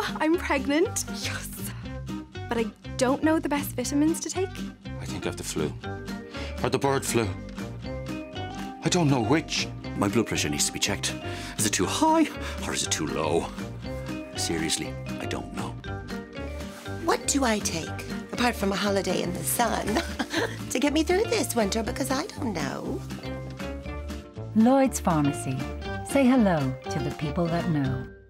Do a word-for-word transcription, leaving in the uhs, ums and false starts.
I'm pregnant. Yes. But I don't know the best vitamins to take. I think I have the flu. Or the bird flu. I don't know which. My blood pressure needs to be checked. Is it too high or is it too low? Seriously, I don't know. What do I take, apart from a holiday in the sun, to get me through this winter? Because I don't know. Lloyds Pharmacy. Say hello to the people that know.